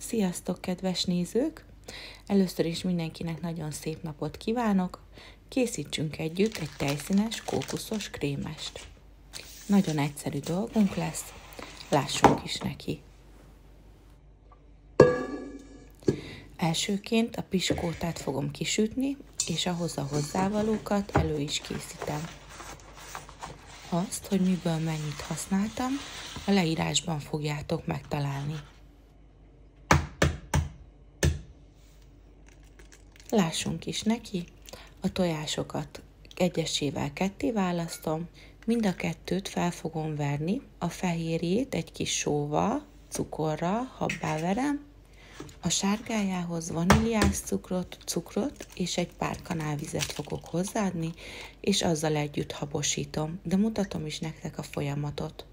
Sziasztok, kedves nézők! Először is mindenkinek nagyon szép napot kívánok. Készítsünk együtt egy tejszínes, kókuszos krémest. Nagyon egyszerű dolgunk lesz, lássunk is neki. Elsőként a piskótát fogom kisütni, és ahhoz a hozzávalókat elő is készítem. Azt, hogy miből mennyit használtam, a leírásban fogjátok megtalálni. Lássunk is neki, a tojásokat egyesével ketté választom, mind a kettőt fel fogom verni, a fehérjét egy kis sóval, cukorral habbá verem, a sárgájához vaníliás cukrot és egy pár kanálvizet fogok hozzáadni, és azzal együtt habosítom, de mutatom is nektek a folyamatot.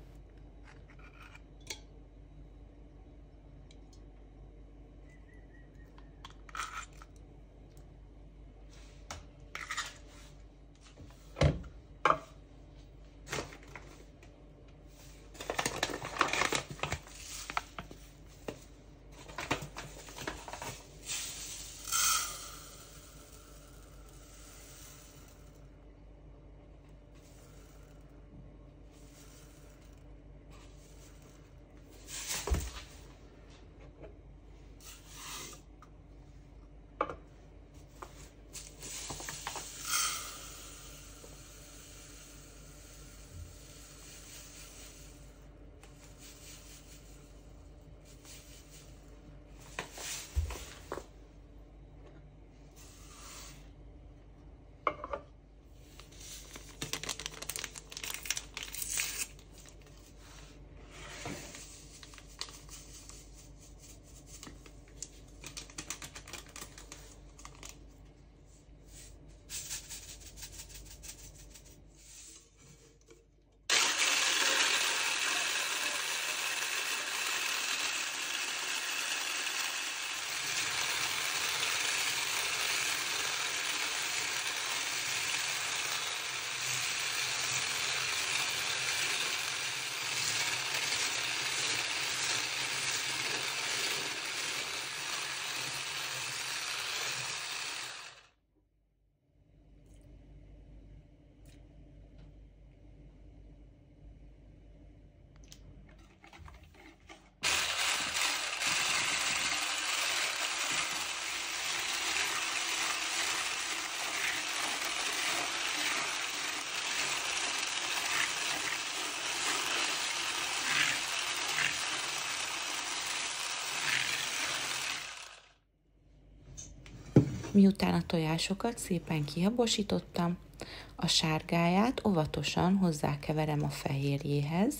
Miután a tojásokat szépen kihabosítottam, a sárgáját óvatosan hozzákeverem a fehérjéhez,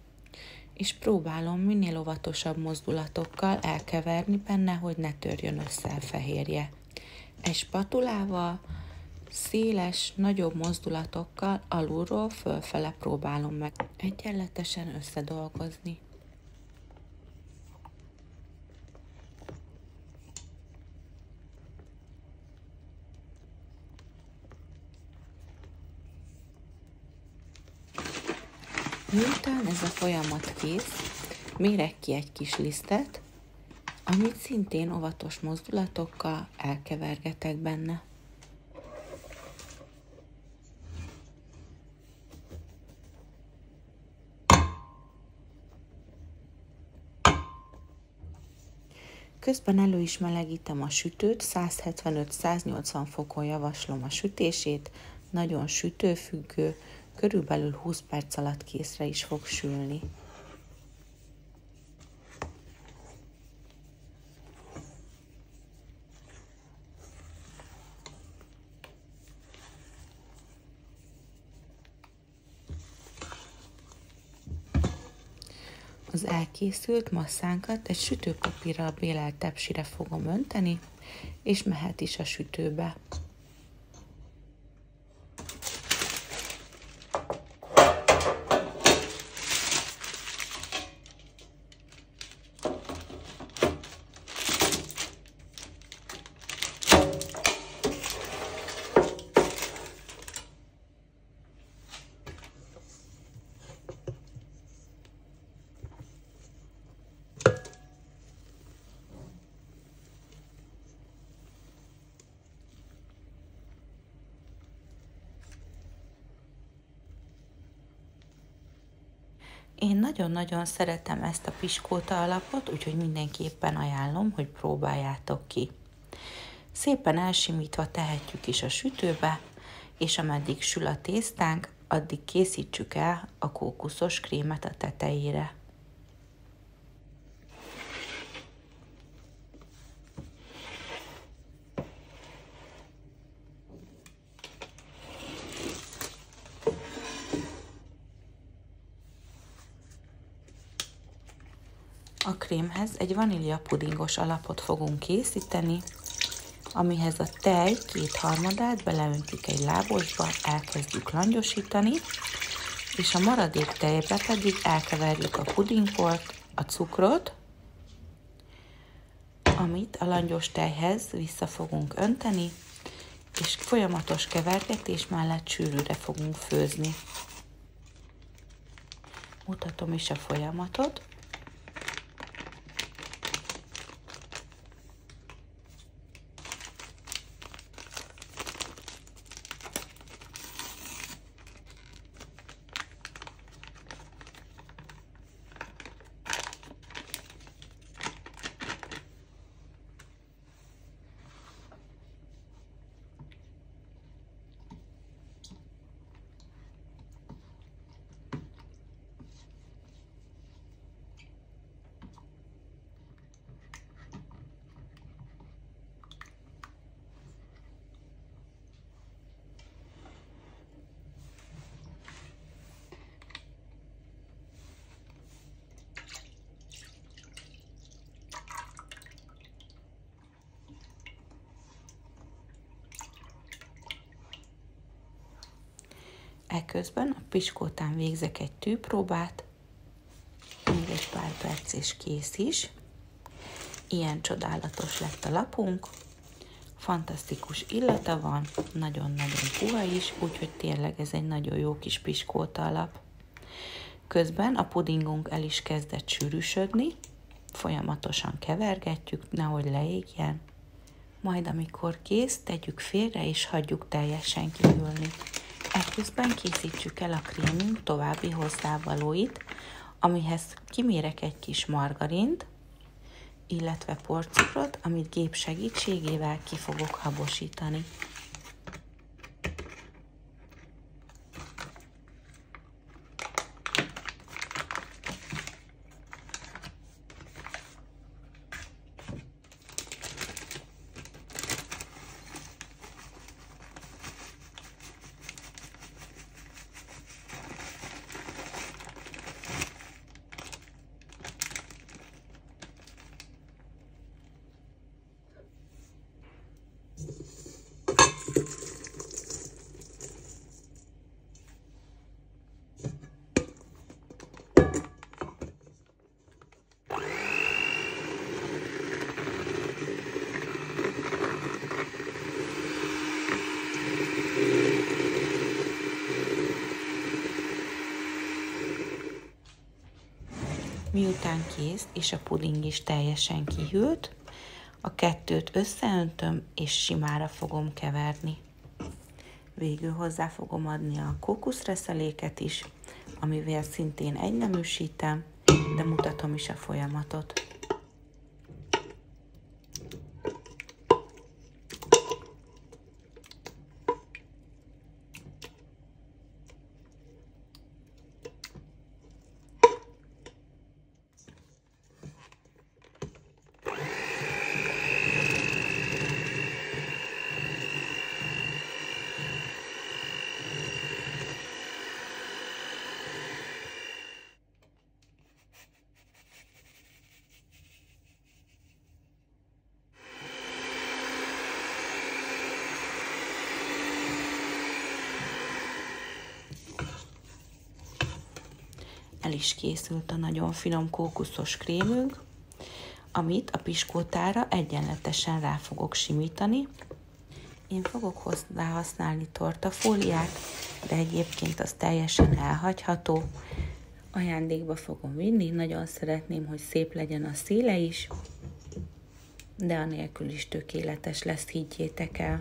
és próbálom minél óvatosabb mozdulatokkal elkeverni benne, hogy ne törjön össze a fehérje. Egy spatulával, széles, nagyobb mozdulatokkal alulról fölfele próbálom meg egyenletesen összedolgozni. Miután ez a folyamat kész, mérek ki egy kis lisztet, amit szintén óvatos mozdulatokkal elkevergetek benne. Közben elő is melegítem a sütőt, 175-180 fokon javaslom a sütését, nagyon sütőfüggő, körülbelül 20 perc alatt készre is fog sülni. Az elkészült masszánkat egy sütőpapírral bélelt tepsire fogom önteni, és mehet is a sütőbe. Én nagyon-nagyon szeretem ezt a piskóta alapot, úgyhogy mindenképpen ajánlom, hogy próbáljátok ki. Szépen elsimítva tehetjük is a sütőbe, és ameddig sül a tésztánk, addig készítsük el a kókuszos krémet a tetejére. A krémhez egy vaníliapudingos alapot fogunk készíteni, amihez a tej 2/3-át beleöntjük egy lábosba, elkezdjük langyosítani, és a maradék tejbe pedig elkeverjük a pudingport, a cukrot, amit a langyos tejhez vissza fogunk önteni, és folyamatos kevergetés mellett sűrűre fogunk főzni. Mutatom is a folyamatot. Eközben a piskótán végzek egy tűpróbát, még egy pár perc és kész is. Ilyen csodálatos lett a lapunk, fantasztikus illata van, nagyon-nagyon puha is, úgyhogy tényleg ez egy nagyon jó kis piskóta alap. Közben a pudingunk el is kezdett sűrűsödni, folyamatosan kevergetjük, nehogy leégjen. Majd amikor kész, tegyük félre és hagyjuk teljesen kihűlni. Eközben készítsük el a krémünk további hozzávalóit, amihez kimérek egy kis margarint, illetve porcukrot, amit gép segítségével ki fogok habosítani. Miután kész és a puding is teljesen kihűlt, a kettőt összeöntöm és simára fogom keverni. Végül hozzá fogom adni a kókuszreszeléket is, amivel szintén egyneműsítem, de mutatom is a folyamatot. El is készült a nagyon finom kókuszos krémünk, amit a piskótára egyenletesen rá fogok simítani. Én fogok hozzá használni tortafóliát, de egyébként az teljesen elhagyható. Ajándékba fogom vinni, nagyon szeretném, hogy szép legyen a széle is, de anélkül is tökéletes lesz, higgyétek el.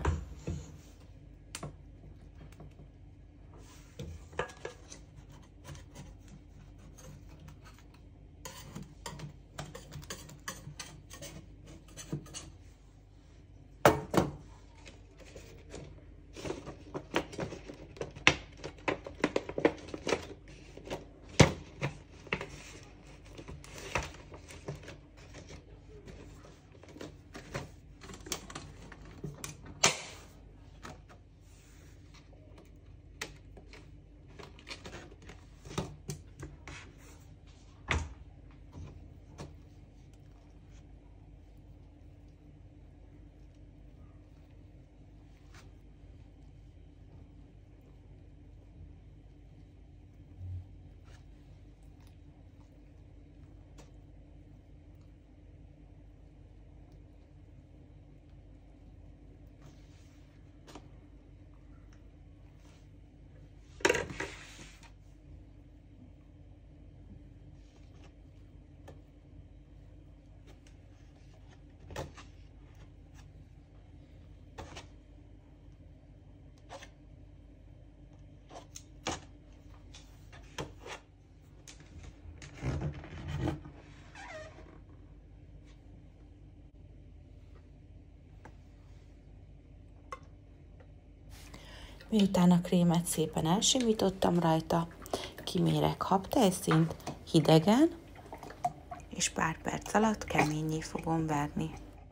Miután a krémet szépen elsimítottam rajta, kimérek habtejszínt hidegen, és pár perc alatt keményé fogom verni.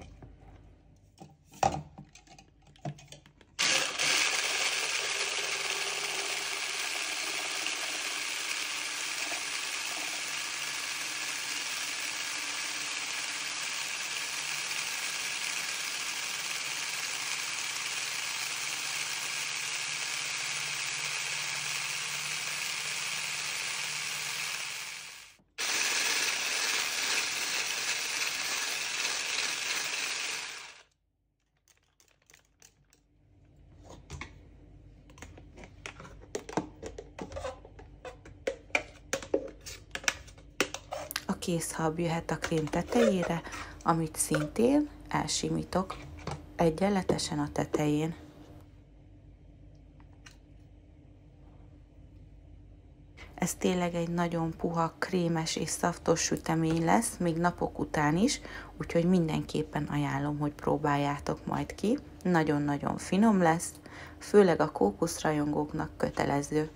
A kész hab jöhet a krém tetejére, amit szintén elsimítok egyenletesen a tetején. Ez tényleg egy nagyon puha, krémes és szaftos sütemény lesz, még napok után is, úgyhogy mindenképpen ajánlom, hogy próbáljátok majd ki. Nagyon-nagyon finom lesz, főleg a kókuszrajongóknak kötelező.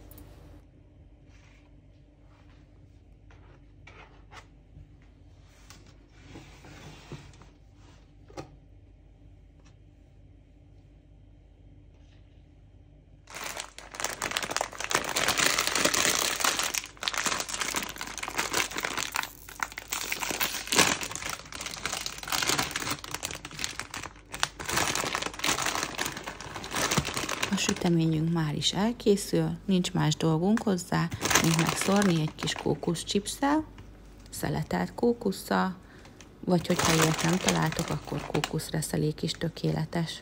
A süteményünk már is elkészül, nincs más dolgunk hozzá, mint megszórni egy kis kókuszchipsszel, szeletelt kókusszal, vagy hogyha ilyet nem találtok, akkor kókuszreszelék is tökéletes.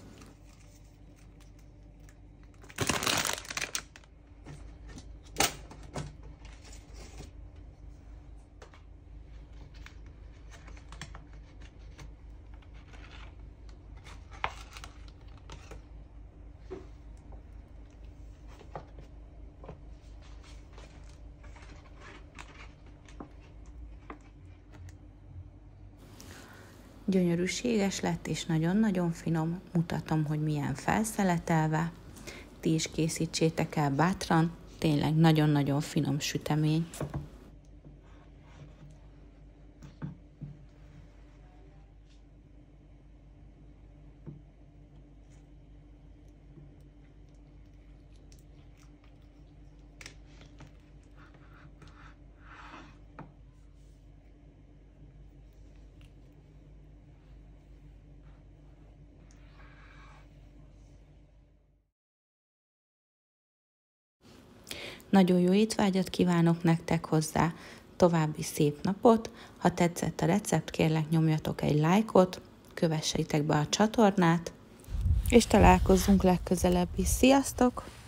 Gyönyörűséges lett és nagyon-nagyon finom, mutatom, hogy milyen felszeletelve. Ti is készítsétek el bátran, tényleg nagyon-nagyon finom sütemény. Nagyon jó étvágyat kívánok nektek hozzá, további szép napot, ha tetszett a recept, kérlek nyomjatok egy lájkot, kövessétek be a csatornát, és találkozzunk legközelebb is. Sziasztok!